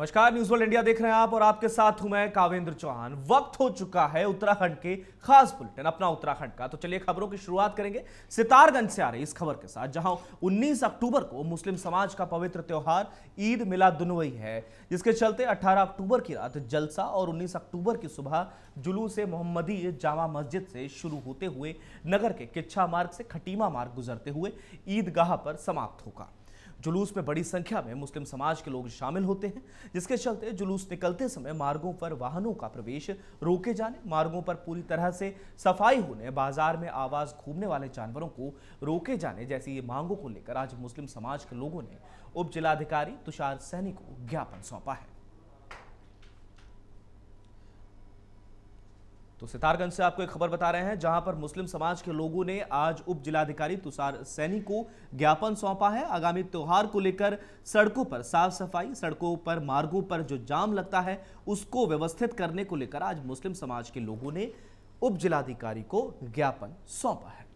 नमस्कार, news world India देख रहे हैं आप और आपके साथ हूं मैं कावेंद्र चौहान। वक्त हो चुका है उत्तराखंड के खास बुलेटिन अपना उत्तराखंड का। तो चलिए खबरों की शुरुआत करेंगे सितारगंज से आ रही इस खबर के साथ, जहां 19 अक्टूबर को मुस्लिम समाज का पवित्र त्योहार ईद मिलादुन्नबी है, जिसके चलते 18 अक्टूबर की रात जलसा और 19 अक्टूबर की सुबह जुलूस मोहम्मदी जामा मस्जिद से शुरू होते हुए नगर के किच्छा मार्ग से खटीमा मार्ग गुजरते हुए ईदगाह पर समाप्त होगा। जुलूस में बड़ी संख्या में मुस्लिम समाज के लोग शामिल होते हैं, जिसके चलते जुलूस निकलते समय मार्गों पर वाहनों का प्रवेश रोके जाने, मार्गों पर पूरी तरह से सफाई होने, बाजार में आवाज घूमने वाले जानवरों को रोके जाने जैसी मांगों को लेकर आज मुस्लिम समाज के लोगों ने उप जिलाधिकारी तुषार सैनी को ज्ञापन सौंपा है। तो सितारगंज से आपको एक खबर बता रहे हैं, जहां पर मुस्लिम समाज के लोगों ने आज उप जिलाधिकारी तुषार सैनी को ज्ञापन सौंपा है। आगामी त्योहार को लेकर सड़कों पर साफ सफाई, सड़कों पर मार्गों पर जो जाम लगता है उसको व्यवस्थित करने को लेकर आज मुस्लिम समाज के लोगों ने उप जिलाधिकारी को ज्ञापन सौंपा है।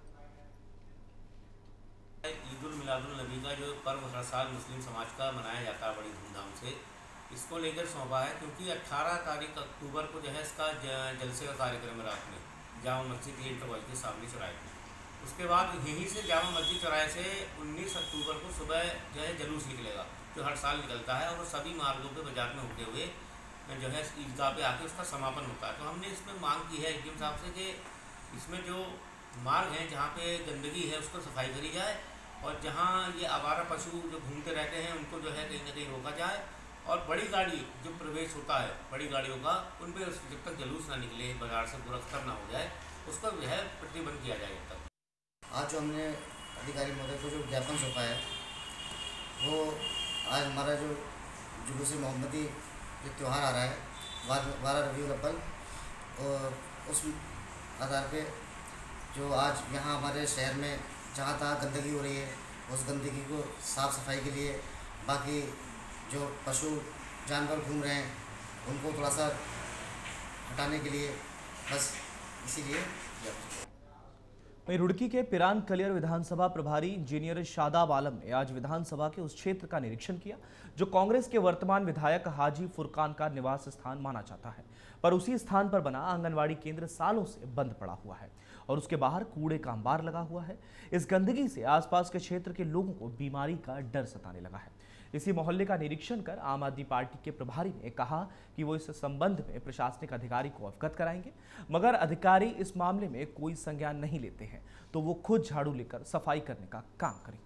ईद उल मिलादुल नबी का जो पर्व हर साल मुस्लिम समाज का मनाया जाता है बड़ी धूमधाम से, इसको लेकर सौंपा है क्योंकि 18 तारीख अक्टूबर को जो है इसका जलसे का कार्यक्रम है रात में जामा मस्जिद इंटरवल के सामने चौराहे पे। उसके बाद यहीं से जामा मस्जिद चौराहे से 19 अक्टूबर को सुबह जो है जुलूस निकलेगा, जो हर साल निकलता है और वो सभी मार्गों पे बाजार में होते हुए जो है ईदगाह पे आके उसका समापन होता है। तो हमने इसमें मांग की है एडीएम साहब से कि इसमें जो मार्ग हैं जहाँ पे गंदगी है उसको सफाई करी जाए और जहाँ ये आवारा पशु जो घूमते रहते हैं उनको जो है कहीं ना कहीं रोका जाए और बड़ी गाड़ी जो प्रवेश होता है बड़ी गाड़ियों का उन पर जब तक जुलूस ना निकले, बाजार से पुरस्कार ना हो जाए, उसका जो है प्रतिबंध किया जाए जब तक। आज जो हमने अधिकारी महोदय को जो ज्ञापन सौंपा है वो आज हमारा जो जुलूस मोहम्मदी जो त्यौहार आ रहा है 12 रबीउल अव्वल, और उस आधार पे जो आज यहाँ हमारे शहर में जहाँ तहाँ गंदगी हो रही है उस गंदगी को साफ़ सफाई के लिए, बाकी जो पशु जानवर घूम रहे हैं उनको थोड़ा सा हटाने के लिए, बस इसीलिए। वहीं रुड़की के पिरान कलियर विधानसभा प्रभारी इंजीनियर शादाब आलम ने आज विधानसभा के उस क्षेत्र का निरीक्षण किया जो कांग्रेस के वर्तमान विधायक हाजी फुरकान का निवास स्थान माना जाता है, पर उसी स्थान पर बना आंगनवाड़ी केंद्र सालों से बंद पड़ा हुआ है और उसके बाहर कूड़े का अंबार लगा हुआ है। इस गंदगी से आसपास के क्षेत्र के लोगों को बीमारी का डर सताने लगा है। इसी मोहल्ले का निरीक्षण कर आम आदमी पार्टी के प्रभारी ने कहा कि वो इस संबंध में प्रशासनिक अधिकारी को अवगत कराएंगे, मगर अधिकारी इस मामले में कोई संज्ञान नहीं लेते हैं तो वो खुद झाड़ू लेकर सफाई करने का काम करेंगे।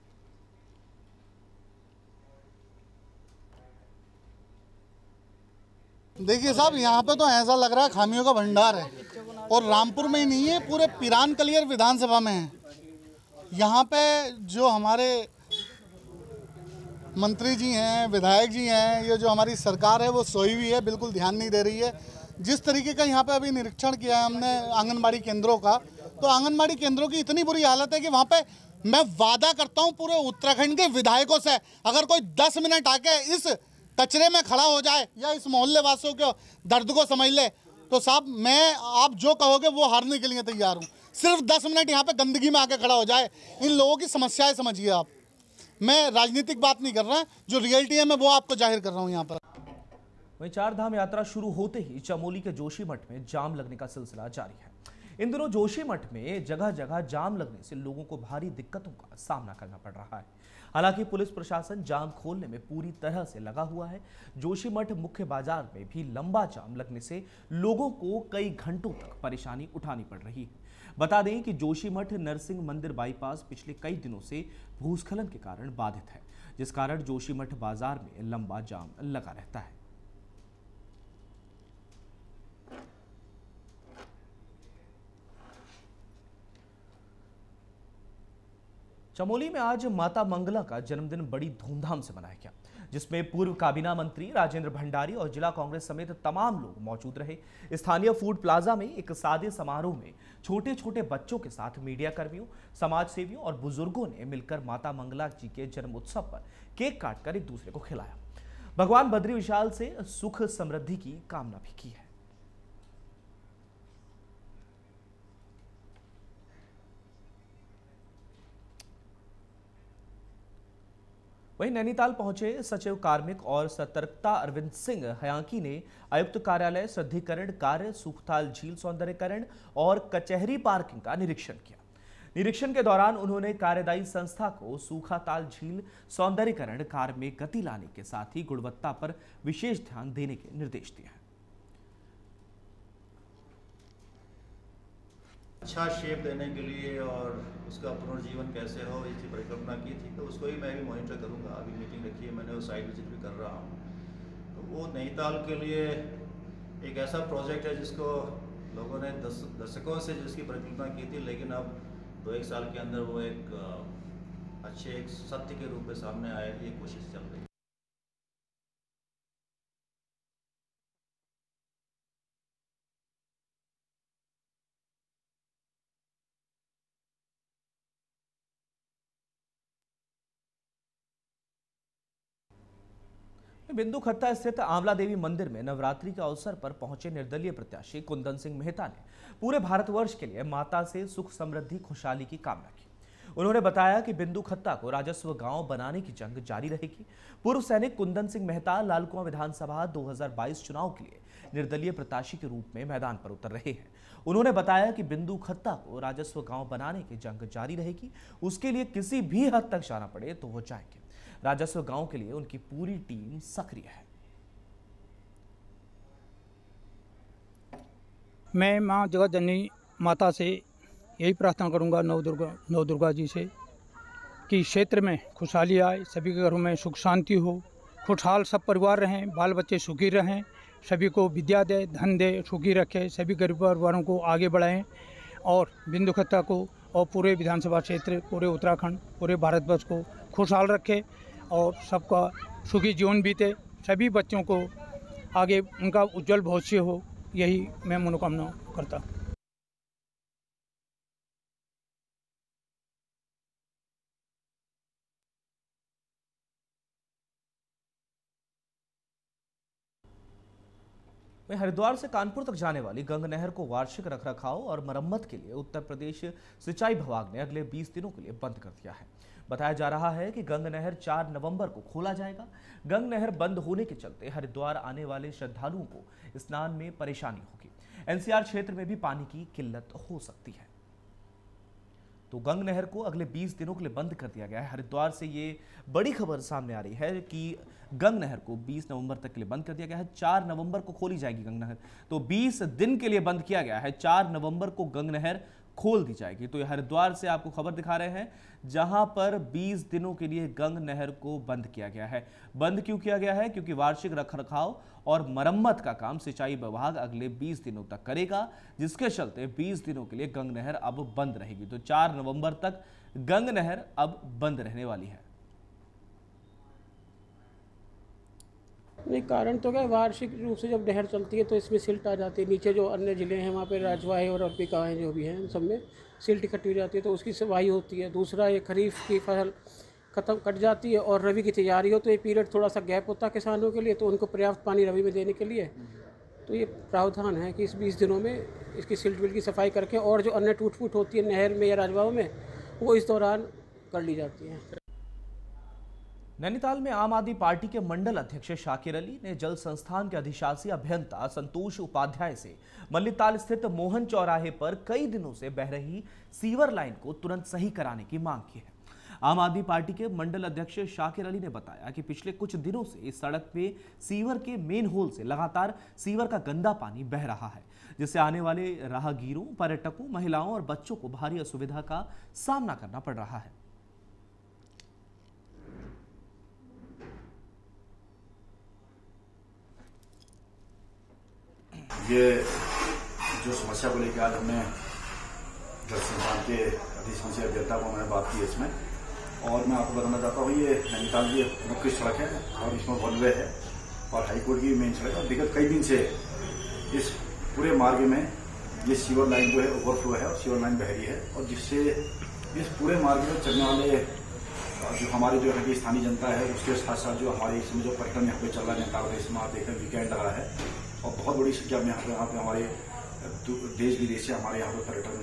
देखिए साहब, यहाँ पे तो ऐसा लग रहा है खामियों का भंडार है और रामपुर में ही नहीं है, पूरे पिरान कलियर विधानसभा में है। यहाँ पे जो हमारे मंत्री जी हैं, विधायक जी हैं, ये जो हमारी सरकार है वो सोई हुई है, बिल्कुल ध्यान नहीं दे रही है। जिस तरीके का यहाँ पे अभी निरीक्षण किया है हमने आंगनबाड़ी केंद्रों का, तो आंगनबाड़ी केंद्रों की इतनी बुरी हालत है कि वहाँ पे मैं वादा करता हूँ पूरे उत्तराखंड के विधायकों से, अगर कोई 10 मिनट आके इस कचरे में खड़ा हो जाए या इस मोहल्ले वासियों के दर्द को समझ ले, तो साहब मैं आप जो कहोगे वो हारने के लिए तैयार हूँ। सिर्फ 10 मिनट यहाँ पे गंदगी में आके खड़ा हो जाए, इन लोगों की समस्याएं समझिए आप। मैं राजनीतिक बात नहीं कर रहा, जो रियलिटी है मैं वो आपको जाहिर कर रहा हूँ यहाँ पर। वहीं चार धाम यात्रा शुरू होते ही चमोली के जोशीमठ में जाम लगने का सिलसिला जारी है। इन दिनों जोशीमठ में जगह जगह जाम लगने से लोगों को भारी दिक्कतों का सामना करना पड़ रहा है। हालांकि पुलिस प्रशासन जाम खोलने में पूरी तरह से लगा हुआ है। जोशीमठ मुख्य बाजार में भी लंबा जाम लगने से लोगों को कई घंटों तक परेशानी उठानी पड़ रही है। बता दें कि जोशीमठ नरसिंह मंदिर बाईपास पिछले कई दिनों से भूस्खलन के कारण बाधित है, जिस कारण जोशीमठ बाजार में लंबा जाम लगा रहता है। चमोली में आज माता मंगला का जन्मदिन बड़ी धूमधाम से मनाया गया, जिसमें पूर्व काबीना मंत्री राजेंद्र भंडारी और जिला कांग्रेस समेत तमाम लोग मौजूद रहे। स्थानीय फूड प्लाजा में एक सादे समारोह में छोटे छोटे बच्चों के साथ मीडिया कर्मियों, समाज सेवियों और बुजुर्गों ने मिलकर माता मंगला जी के जन्म उत्सव पर केक काटकर एक दूसरे को खिलाया। भगवान बद्री विशाल से सुख समृद्धि की कामना भी की है। वहीं नैनीताल पहुंचे सचिव कार्मिक और सतर्कता अरविंद सिंह हयांकी ने आयुक्त कार्यालय शुद्धिकरण कार्य, सूखताल झील सौंदर्यीकरण और कचहरी पार्किंग का निरीक्षण किया। निरीक्षण के दौरान उन्होंने कार्यदायी संस्था को सूखाताल झील सौंदर्यीकरण कार्य में गति लाने के साथ ही गुणवत्ता पर विशेष ध्यान देने के निर्देश दिए हैं। अच्छा शेप देने के लिए और उसका पुनर्जीवन कैसे हो, इसकी परिकल्पना की थी, तो उसको ही मैं भी मॉनिटर करूंगा। अभी मीटिंग रखी है मैंने, वो साइट विजिट भी कर रहा हूँ। तो वो नैनीताल के लिए एक ऐसा प्रोजेक्ट है जिसको लोगों ने दशकों से जिसकी परिकल्पना की थी, लेकिन अब 2-1 साल के अंदर वो एक अच्छे एक सत्य के रूप में सामने आए, ये कोशिश चल रही है। बिंदु खत्ता स्थित आंवला देवी मंदिर में नवरात्रि के अवसर पर पहुंचे निर्दलीय प्रत्याशी कुंदन सिंह मेहता ने पूरे भारतवर्ष के लिए माता से सुख समृद्धि खुशहाली की कामना की। उन्होंने बताया कि बिंदु खत्ता को राजस्व गांव बनाने की जंग जारी रहेगी। पूर्व सैनिक कुंदन सिंह मेहता लालकुआं विधानसभा 2022 चुनाव के लिए निर्दलीय प्रत्याशी के रूप में मैदान पर उतर रहे हैं। उन्होंने बताया कि बिंदु खत्ता को राजस्व गांव बनाने की जंग जारी रहेगी। उसके लिए किसी भी हद तक जाना पड़े तो वो जाएंगे। राजस्व गांव के लिए उनकी पूरी टीम सक्रिय है। मैं मां जगतजननी माता से यही प्रार्थना करूंगा, नव दुर्गा जी से, कि क्षेत्र में खुशहाली आए, सभी के घरों में सुख शांति हो, खुशहाल सब परिवार रहें, बाल बच्चे सुखी रहें, सभी को विद्या दे, धन दे, सुखी रखे, सभी गरीब परिवारों को आगे बढ़ाएं और बिंदु खत्ता को और पूरे विधानसभा क्षेत्र, पूरे उत्तराखंड, पूरे भारतवर्ष को खुशहाल रखे और सबका सुखी जीवन बीते, सभी बच्चों को आगे उनका उज्जवल भविष्य हो, यही मैं मनोकामना करता हूँ। हरिद्वार से कानपुर तक जाने वाली गंग नहर को वार्षिक रखरखाव और मरम्मत के लिए उत्तर प्रदेश सिंचाई विभाग ने अगले 20 दिनों के लिए बंद कर दिया है। बताया जा रहा है कि गंग नहर 4 नवंबर को खोला जाएगा। गंग नहर बंद होने के चलते हरिद्वार आने वाले श्रद्धालुओं को स्नान में परेशानी होगी। एनसीआर क्षेत्र में भी पानी की किल्लत हो सकती है। तो गंग नहर को अगले 20 दिनों के लिए बंद कर दिया गया है। हरिद्वार से ये बड़ी खबर सामने आ रही है कि गंग नहर को 20 नवंबर तक के लिए बंद कर दिया गया है। 4 नवंबर को खोली जाएगी गंग नहर, तो 20 दिन के लिए बंद किया गया है। 4 नवंबर को गंग नहर खोल दी जाएगी। तो ये हरिद्वार से आपको खबर दिखा रहे हैं, जहां पर 20 दिनों के लिए गंग नहर को बंद किया गया है। बंद क्यों किया गया है? क्योंकि वार्षिक रखरखाव और मरम्मत का काम सिंचाई विभाग अगले 20 दिनों तक करेगा, जिसके चलते 20 दिनों के लिए गंग नहर अब बंद रहेगी। तो 4 नवंबर तक गंग नहर अब बंद रहने वाली है। नहीं, कारण तो क्या, वार्षिक रूप से जब नहर चलती है तो इसमें सिल्ट आ जाती है। नीचे जो अन्य ज़िले हैं वहाँ पे राजवा है और अर्पिका है, जो भी हैं, सब में सिल्ट इकट्ठी हो जाती है, तो उसकी सफाई होती है। दूसरा, ये खरीफ की फसल कट जाती है और रबी की तैयारी हो, तो ये पीरियड थोड़ा सा गैप होता है किसानों के लिए, तो उनको पर्याप्त पानी रबी में देने के लिए तो ये प्रावधान है कि इस 20 दिनों में इसकी सिल्ट विल्ट की सफाई करके, और जो अन्य टूट फूट होती है नहर में या राजवाओं में, वो इस दौरान कर ली जाती है। नैनीताल में आम आदमी पार्टी के मंडल अध्यक्ष शाकिर अली ने जल संस्थान के अधिशासी अभियंता संतोष उपाध्याय से मल्लीताल स्थित मोहन चौराहे पर कई दिनों से बह रही सीवर लाइन को तुरंत सही कराने की मांग की है। आम आदमी पार्टी के मंडल अध्यक्ष शाकिर अली ने बताया कि पिछले कुछ दिनों से इस सड़क पे सीवर के मेन होल से लगातार सीवर का गंदा पानी बह रहा है, जिससे आने वाले राहगीरों, पर्यटकों, महिलाओं और बच्चों को भारी असुविधा का सामना करना पड़ रहा है। ये जो समस्या को लेकर आज हमने जल संस्थान के अधिशासी अभियंता को मैंने बात की इसमें, और मैं आपको बताना चाहता हूँ, ये नैनीताल की मुख्य सड़क है और इसमें वन वे है और हाईकोर्ट की मेन सड़क है। विगत कई दिन से इस पूरे मार्ग में ये सीवर लाइन जो है ओवरफ्लो है और सीवर लाइन बह रही है, और जिससे इस पूरे मार्ग में चलने वाले जो हमारे जो है कि स्थानीय जनता है, उसके साथ साथ जो हमारे इसमें जो पर्यटन यहाँ पे चल रहा है नैनीताल, इसमें आप देखकर वीकेंड लगा है और बहुत बड़ी संख्या में यहाँ पे हमारे देश विदेश से हमारे यहाँ पे पर्यटन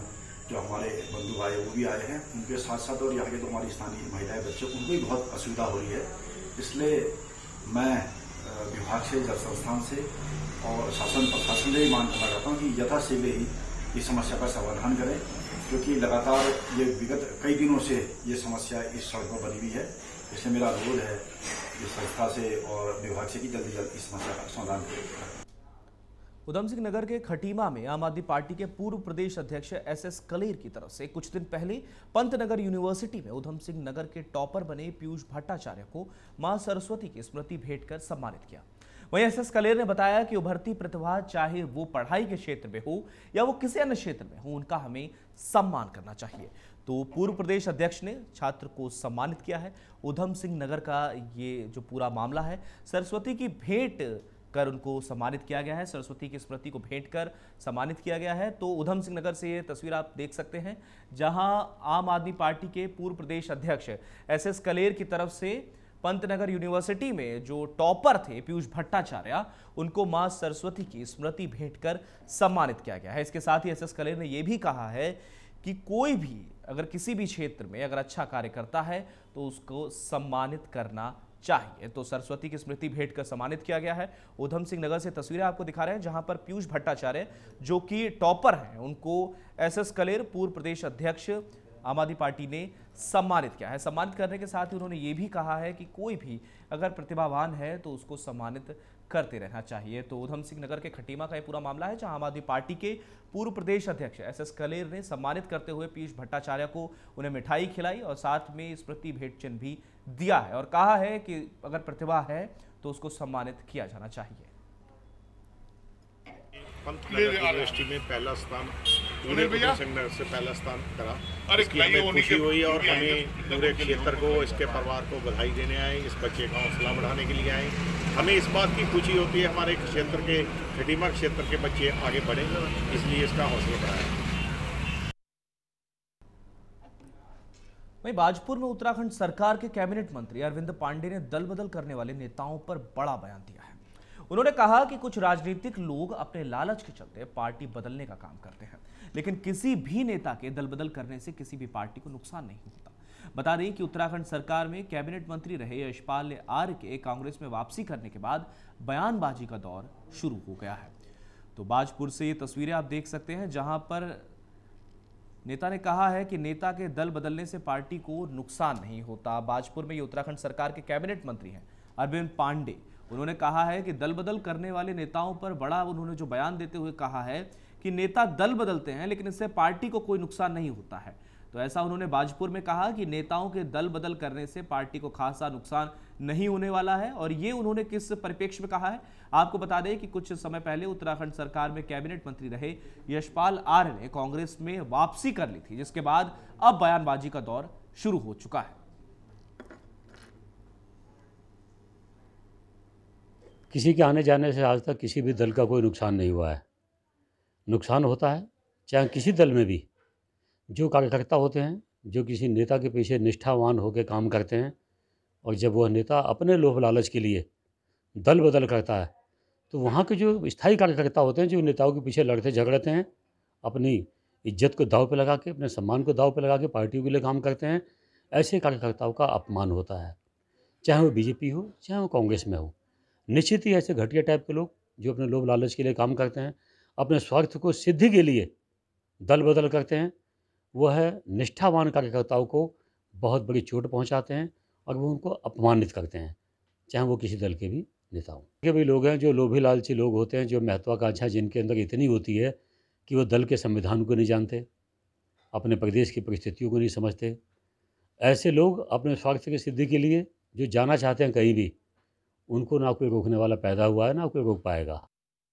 जो हमारे बंधु भाई वो भी आए हैं, उनके साथ साथ और यहाँ के तो हमारी स्थानीय महिलाएं बच्चे उनको भी बहुत असुविधा हो रही है। इसलिए मैं विभाग से, जल संस्थान से और शासन प्रशासन से ही मांग करना चाहता हूँ कि यथाशीघ्र ही इस समस्या का समाधान करें, क्योंकि लगातार ये विगत कई दिनों से ये समस्या इस सड़क पर बनी हुई है। इसलिए मेरा अनुरोध है इस संस्था से और विभाग से कि जल्दी जल्द इस समस्या का समाधान करें। उधम सिंह नगर के खटीमा में आम आदमी पार्टी के पूर्व प्रदेश अध्यक्ष एसएस कलेर की तरफ से कुछ दिन पहले पंतनगर यूनिवर्सिटी में उधम सिंह नगर के टॉपर बने पीयूष भट्टाचार्य को मां सरस्वती की स्मृति भेंट कर सम्मानित किया। वहीं एसएस कलेर ने बताया कि उभरती प्रतिभा चाहे वो पढ़ाई के क्षेत्र में हो या वो किसी अन्य क्षेत्र में हो, उनका हमें सम्मान करना चाहिए। तो पूर्व प्रदेश अध्यक्ष ने छात्र को सम्मानित किया है। उधम सिंह नगर का ये जो पूरा मामला है, सरस्वती की भेंट कर उनको सम्मानित किया गया है, सरस्वती की स्मृति को भेंट कर सम्मानित किया गया है। तो उधम सिंह नगर से ये तस्वीर आप देख सकते हैं, जहां आम आदमी पार्टी के पूर्व प्रदेश अध्यक्ष एसएस कलेर की तरफ से पंतनगर यूनिवर्सिटी में जो टॉपर थे पीयूष भट्टाचार्य, उनको मां सरस्वती की स्मृति भेंट कर सम्मानित किया गया है। इसके साथ ही एसएस कलेर ने यह भी कहा है कि कोई भी अगर किसी भी क्षेत्र में अगर अच्छा कार्य करता है तो उसको सम्मानित करना चाहिए। तो सरस्वती की स्मृति भेंट कर सम्मानित किया गया है। उधम सिंह नगर से तस्वीरें आपको दिखा रहे हैं, जहां पर पीयूष भट्टाचार्य जो कि टॉपर हैं, उनको एसएस कलेर पूर्व प्रदेश अध्यक्ष आम आदमी पार्टी ने सम्मानित किया है। सम्मानित करने के साथ ही उन्होंने ये भी कहा है कि कोई भी अगर प्रतिभावान है तो उसको सम्मानित करते रहना चाहिए। तो उधम सिंह नगर के खटीमा का ये पूरा मामला है, जहां आम आदमी पार्टी के पूर्व प्रदेश अध्यक्ष एसएस कलेर ने सम्मानित करते हुए पीयूष भट्टाचार्य को उन्हें मिठाई खिलाई और साथ में स्मृति भेंट चिन्ह भी दिया है और कहा है कि अगर प्रतिभा है तो उसको सम्मानित किया जाना चाहिए। पंतनगर यूनिवर्सिटी में पहला स्थान उधम सिंह नगर से पहला स्थान करा, इसकी हमें खुशी हुई और हमें पूरे क्षेत्र को, इसके परिवार को बधाई देने आए, इस बच्चे का हौसला बढ़ाने के लिए आए। हमें इस बात की खुशी होती है हमारे क्षेत्र के, खटीमा क्षेत्र के बच्चे आगे बढ़े, इसलिए इसका हौसला बढ़ाया। वहीं बाजपुर में उत्तराखंड सरकार के कैबिनेट मंत्री अरविंद पांडे ने दल बदल करने वाले नेताओं पर बड़ा बयान दिया है। उन्होंने कहा कि कुछ राजनीतिक लोग अपने लालच के चलते पार्टी बदलने का काम करते हैं, लेकिन किसी भी नेता के दल बदल करने से किसी भी पार्टी को नुकसान नहीं होता। बता दें कि उत्तराखंड सरकार में कैबिनेट मंत्री रहे यशपाल आर्य के कांग्रेस में वापसी करने के बाद बयानबाजी का दौर शुरू हो गया है। तो बाजपुर से ये तस्वीरें आप देख सकते हैं, जहां पर नेता ने कहा है कि नेता के दल बदलने से पार्टी को नुकसान नहीं होता। बाजपुर में ये उत्तराखंड सरकार के कैबिनेट मंत्री हैं अरविंद पांडे। उन्होंने कहा है कि दल बदल करने वाले नेताओं पर बड़ा उन्होंने जो बयान देते हुए कहा है कि नेता दल बदलते हैं लेकिन इससे पार्टी को कोई नुकसान नहीं होता है। तो ऐसा उन्होंने बाजपुर में कहा कि नेताओं के दल बदल करने से पार्टी को खासा नुकसान नहीं होने वाला है। और ये उन्होंने किस परिप्रेक्ष्य में कहा है, आपको बता दें कि कुछ समय पहले उत्तराखंड सरकार में कैबिनेट मंत्री रहे यशपाल आर्य ने कांग्रेस में वापसी कर ली थी, जिसके बाद अब बयानबाजी का दौर शुरू हो चुका है। किसी के आने जाने से आज तक किसी भी दल का कोई नुकसान नहीं हुआ है। नुकसान होता है चाहे किसी दल में भी जो कार्यकर्ता होते हैं, जो किसी नेता के पीछे निष्ठावान होकर काम करते हैं, और जब वह नेता अपने लोभ लालच के लिए दल बदल करता है तो वहाँ के जो स्थायी कार्यकर्ता होते हैं, जो नेताओं के पीछे लड़ते झगड़ते हैं, अपनी इज्जत को दांव पे लगा के, अपने सम्मान को दांव पे लगा के पार्टियों के लिए काम करते हैं, ऐसे कार्यकर्ताओं का अपमान होता है, चाहे वो बीजेपी हो चाहे वो कांग्रेस में हो। निश्चित ही ऐसे घटिया टाइप के लोग जो अपने लोभ लालच के लिए काम करते हैं, अपने स्वार्थ को सिद्धि के लिए दल बदल करते हैं, वह निष्ठावान कार्यकर्ताओं को बहुत बड़ी चोट पहुंचाते हैं और वो उनको अपमानित करते हैं, चाहे वो किसी दल के भी नेता हों। के भी लोग हैं जो लोभी लालची लोग होते हैं, जो महत्वाकांक्षा जिनके अंदर इतनी होती है कि वो दल के संविधान को नहीं जानते, अपने प्रदेश की परिस्थितियों को नहीं समझते। ऐसे लोग अपने स्वार्थ की सिद्धि के लिए जो जाना चाहते हैं कहीं भी, उनको ना कोई रोकने वाला पैदा हुआ है, ना कोई रोक पाएगा।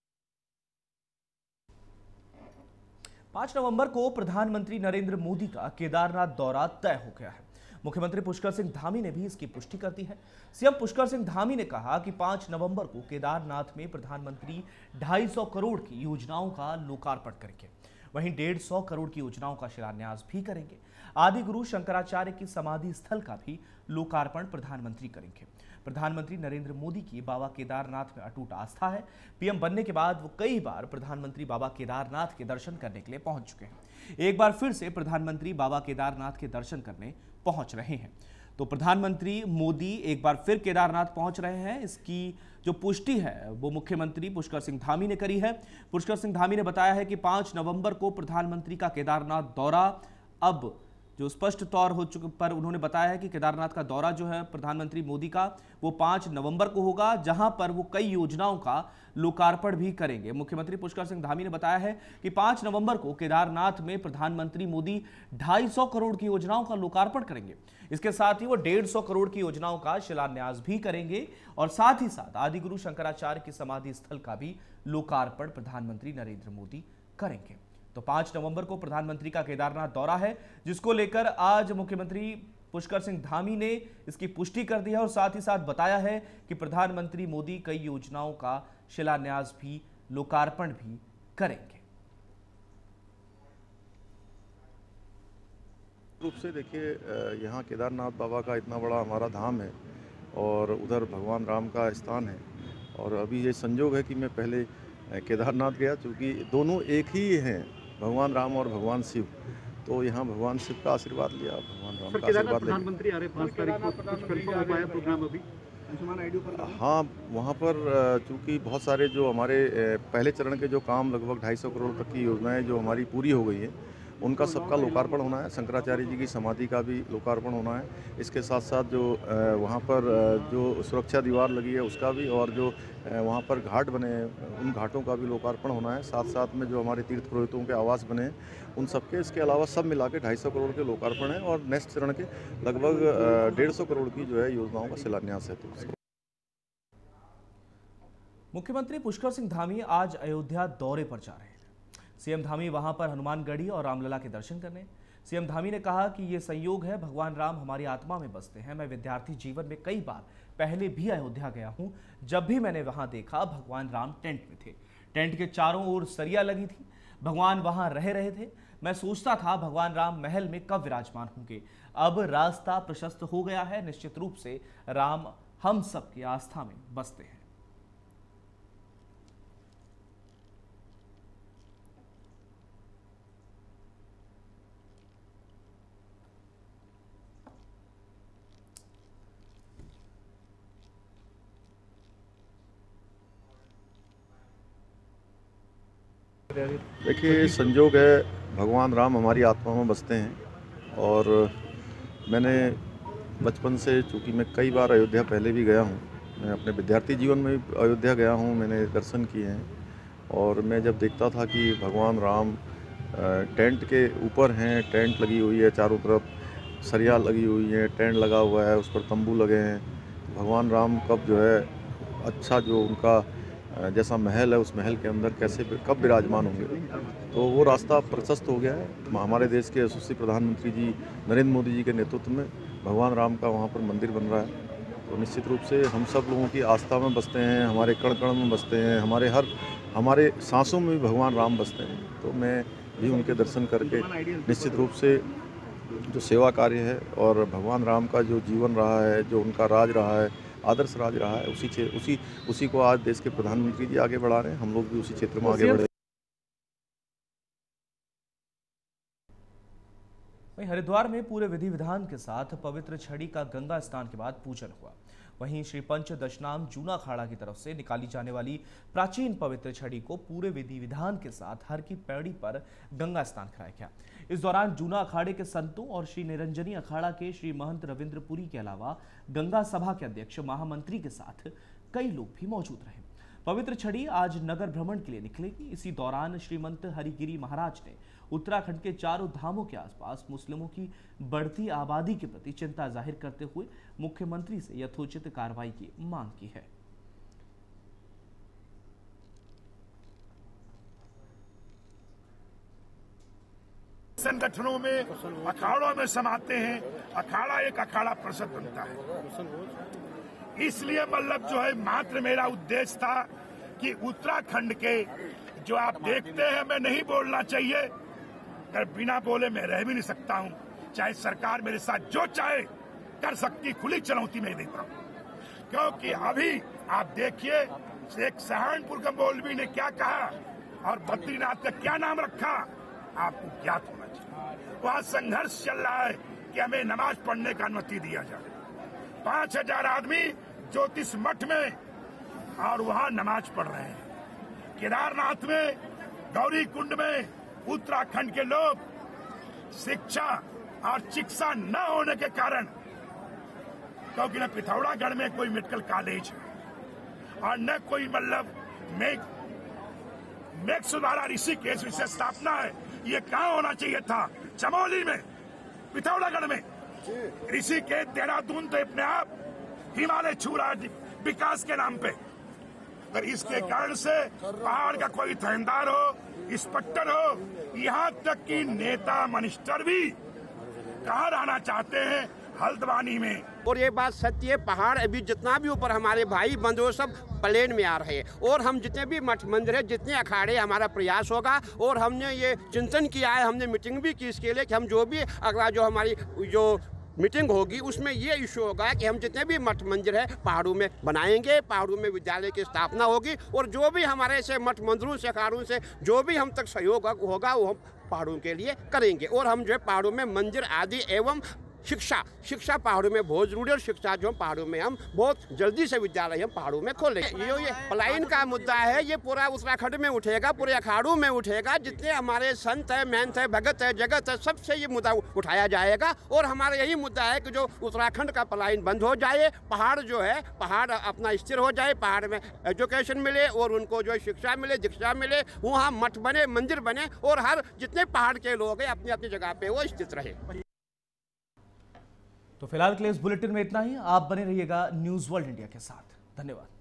5 नवंबर को प्रधानमंत्री नरेंद्र मोदी का केदारनाथ दौरा तय हो गया है। मुख्यमंत्री पुष्कर सिंह धामी ने भी इसकी पुष्टि कर दी है। सीएम पुष्कर सिंह धामी ने कहा कि 5 नवंबर को केदारनाथ में प्रधानमंत्री 250 करोड़ की योजनाओं का लोकार्पण करेंगे। वहीं 150 करोड़ की योजनाओं का शिलान्यास भी करेंगे। आदि गुरु शंकराचार्य की समाधि स्थल का भी लोकार्पण प्रधानमंत्री करेंगे। प्रधानमंत्री नरेंद्र मोदी की बाबा केदारनाथ में अटूट आस्था है। पीएम बनने के बाद वो कई बार प्रधानमंत्री बाबा केदारनाथ के दर्शन करने के लिए पहुंच चुके हैं। एक बार फिर से प्रधानमंत्री बाबा केदारनाथ के दर्शन करने पहुंच रहे हैं। तो प्रधानमंत्री मोदी एक बार फिर केदारनाथ पहुंच रहे हैं। इसकी जो पुष्टि है वो मुख्यमंत्री पुष्कर सिंह धामी ने करी है। पुष्कर सिंह धामी ने बताया है कि 5 नवंबर को प्रधानमंत्री का केदारनाथ दौरा अब जो स्पष्ट तौर हो चुके पर उन्होंने बताया है कि केदारनाथ का दौरा जो है प्रधानमंत्री मोदी का वो 5 नवंबर को होगा, जहां पर वो कई योजनाओं का लोकार्पण भी करेंगे। मुख्यमंत्री पुष्कर सिंह धामी ने बताया है कि 5 नवंबर को केदारनाथ में प्रधानमंत्री मोदी 250 करोड़ की योजनाओं का लोकार्पण करेंगे। इसके साथ ही वो 150 करोड़ की योजनाओं का शिलान्यास भी करेंगे और साथ ही साथ आदि गुरु शंकराचार्य की समाधि स्थल का भी लोकार्पण प्रधानमंत्री नरेंद्र मोदी करेंगे। तो 5 नवंबर को प्रधानमंत्री का केदारनाथ दौरा है, जिसको लेकर आज मुख्यमंत्री पुष्कर सिंह धामी ने इसकी पुष्टि कर दी है और साथ ही साथ बताया है कि प्रधानमंत्री मोदी कई योजनाओं का शिलान्यास भी लोकार्पण भी करेंगे। रूप से देखिए, यहाँ केदारनाथ बाबा का इतना बड़ा हमारा धाम है और उधर भगवान राम का स्थान है और अभी ये संयोग है कि मैं पहले केदारनाथ गया, क्योंकि दोनों एक ही हैं, भगवान राम और भगवान शिव। तो यहाँ भगवान शिव का आशीर्वाद लिया, भगवान राम का आशीर्वाद लिया। प्रधानमंत्री आ रहे 5 तारीख को, कुछ कंफर्म हो पाया प्रोग्राम अभी? हाँ, वहाँ पर चूँकि बहुत सारे जो हमारे पहले चरण के जो काम लगभग 250 करोड़ तक की योजनाएं जो हमारी पूरी हो गई हैं, उनका सबका लोकार्पण होना है। शंकराचार्य जी की समाधि का भी लोकार्पण होना है। इसके साथ साथ जो वहाँ पर जो सुरक्षा दीवार लगी है उसका भी, और जो वहाँ पर घाट बने हैं उन घाटों का भी लोकार्पण होना है। साथ साथ में जो हमारे तीर्थ पुरोहितों के आवास बने हैं उन सबके, इसके अलावा सब मिला के 250 करोड़ के लोकार्पण है और नेक्स्ट चरण के लगभग 150 करोड़ की जो है योजनाओं का शिलान्यास है। तो मुख्यमंत्री पुष्कर सिंह धामी आज अयोध्या दौरे पर जा रहे हैं। सीएम धामी वहां पर हनुमानगढ़ी और रामलला के दर्शन करने। सीएम धामी ने कहा कि ये संयोग है, भगवान राम हमारी आत्मा में बसते हैं। मैं विद्यार्थी जीवन में कई बार पहले भी अयोध्या गया हूं। जब भी मैंने वहां देखा भगवान राम टेंट में थे। टेंट के चारों ओर सरिया लगी थी, भगवान वहां रह रहे थे। मैं सोचता था भगवान राम महल में कब विराजमान होंगे। अब रास्ता प्रशस्त हो गया है। निश्चित रूप से राम हम सबकी आस्था में बसते हैं। देखिए, संयोग है, भगवान राम हमारी आत्मा में बसते हैं और मैंने बचपन से, चूँकि मैं कई बार अयोध्या पहले भी गया हूँ, मैं अपने विद्यार्थी जीवन में भी अयोध्या गया हूँ, मैंने दर्शन किए हैं। और मैं जब देखता था कि भगवान राम टेंट के ऊपर हैं, टेंट लगी हुई है, चारों तरफ सरिया लगी हुई है, टेंट लगा हुआ है, उस पर तंबू लगे हैं, भगवान राम कब जो है अच्छा जो उनका जैसा महल है उस महल के अंदर कैसे कब विराजमान होंगे। तो वो रास्ता प्रशस्त हो गया है। हमारे देश के यशस्वी प्रधानमंत्री जी नरेंद्र मोदी जी के नेतृत्व में भगवान राम का वहाँ पर मंदिर बन रहा है। तो निश्चित रूप से हम सब लोगों की आस्था में बसते हैं, हमारे कण कण में बसते हैं, हमारे सांसों में भी भगवान राम बसते हैं। तो मैं भी उनके दर्शन करके निश्चित रूप से जो सेवा कार्य है और भगवान राम का जो जीवन रहा है, जो उनका राज रहा है, आदर्श राज रहा है, उसी को आज देश के प्रधानमंत्री जी आगे बढ़ा रहे हैं। हम लोग भी उसी क्षेत्र में आगे बढ़े। वहीं हरिद्वार में पूरे विधि विधान के साथ पवित्र छड़ी का गंगा स्नान के बाद पूजन हुआ। वहीं श्री पंच दशनाम जूना अखाड़ा की तरफ से निकाली जाने वाली प्राचीन पवित्र छड़ी को पूरे विधि विधान के साथ हर की पैड़ी पर गंगा स्नान कराया गया। इस दौरान जूना अखाड़े के संतों और श्री निरंजनी अखाड़ा के श्री महंत रविंद्रपुरी के अलावा गंगा सभा के अध्यक्ष महामंत्री के साथ कई लोग भी मौजूद रहे। पवित्र छड़ी आज नगर भ्रमण के लिए निकलेगी। इसी दौरान श्रीमंत हरिगिरी महाराज ने उत्तराखंड के चारों धामों के आसपास मुस्लिमों की बढ़ती आबादी के प्रति चिंता जाहिर करते हुए मुख्यमंत्री से यथोचित कार्रवाई की मांग की है। संगठनों में, अखाड़ों में समाते हैं, अखाड़ा एक अखाड़ा परिषद बनता है। इसलिए मतलब जो है मात्र मेरा उद्देश्य था कि उत्तराखंड के जो आप देखते हैं, मैं नहीं बोलना चाहिए, अगर बिना बोले मैं रह भी नहीं सकता हूं। चाहे सरकार मेरे साथ जो चाहे कर सकती, खुली चुनौती मैं देता हूं। क्योंकि अभी आप देखिए एक सहारनपुर के मौलवी ने क्या कहा और बद्रीनाथ का क्या नाम रखा, आपको ज्ञात होना चाहिए। वहां संघर्ष चल रहा है कि हमें नमाज पढ़ने का अनुमति दिया जाए। 5000 आदमी ज्योतिष मठ में और वहां नमाज पढ़ रहे हैं। केदारनाथ में, गौरी कुंड में उत्तराखंड के लोग शिक्षा और चिकित्सा न होने के कारण, क्योंकि न पिथौरागढ़ में कोई मेडिकल कॉलेज है और न कोई मतलब मेक्स द्वारा ऋषिकेश विशेष स्थापना है। ये कहाँ होना चाहिए था? चमोली में, पिथौरागढ़ में। ऋषिकेश देहरादून तो अपने आप हिमालय छू रहा है विकास के नाम पे। अगर इसके कारण से पहाड़ का कोई थानेदार हो, इंस्पेक्टर हो, यहाँ तक कि नेता मिनिस्टर भी कहाँ रहना चाहते हैं? हल्द्वानी में। और ये बात सत्य है, पहाड़ अभी जितना भी ऊपर हमारे भाई बंधु सब प्लेन में आ रहे हैं। और हम जितने भी मठ मंदिर है, जितने अखाड़े, हमारा प्रयास होगा। और हमने ये चिंतन किया है, हमने मीटिंग भी की इसके लिए कि हम जो भी अगला जो हमारी जो मीटिंग होगी उसमें ये इशू होगा कि हम जितने भी मठ मंदिर है पहाड़ों में बनाएंगे, पहाड़ों में विद्यालय की स्थापना होगी। और जो भी हमारे से मठ मंदिरों से अखाड़ों से जो भी हम तक सहयोग होगा वो हम पहाड़ों के लिए करेंगे। और हम जो है पहाड़ों में मंदिर आदि एवं शिक्षा पहाड़ों में बहुत जरूरी है। और शिक्षा जो पहाड़ों में हम बहुत जल्दी से विद्यालय हम पहाड़ों में खोलेंगे। ये पलायन का मुद्दा है, ये पूरा उत्तराखंड में उठेगा, पूरे अखाड़ों में उठेगा। जितने हमारे संत है, महंत है, भगत है, जगत है, सबसे ये मुद्दा उठाया जाएगा। और हमारा यही मुद्दा है कि जो उत्तराखंड का पलायन बंद हो जाए, पहाड़ जो है पहाड़ अपना स्थिर हो जाए, पहाड़ में एजुकेशन मिले और उनको जो शिक्षा मिले, दीक्षा मिले, वहाँ मठ बने, मंदिर बने और हर जितने पहाड़ के लोग हैं अपनी अपनी जगह पे वो स्थित रहे। तो फिलहाल के लिए इस बुलेटिन में इतना ही। आप बने रहिएगा न्यूज़ वर्ल्ड इंडिया के साथ। धन्यवाद।